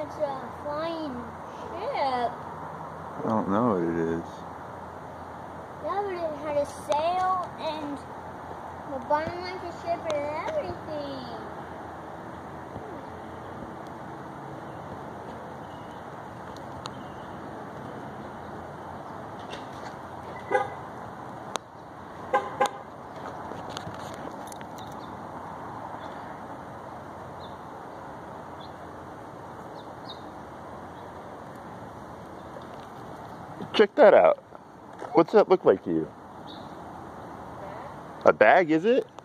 it's a flying ship. I don't know what it is. Yeah, but it had a sail and the bottom like a ship and everything. Check that out. What's that look like to you? A bag, is it?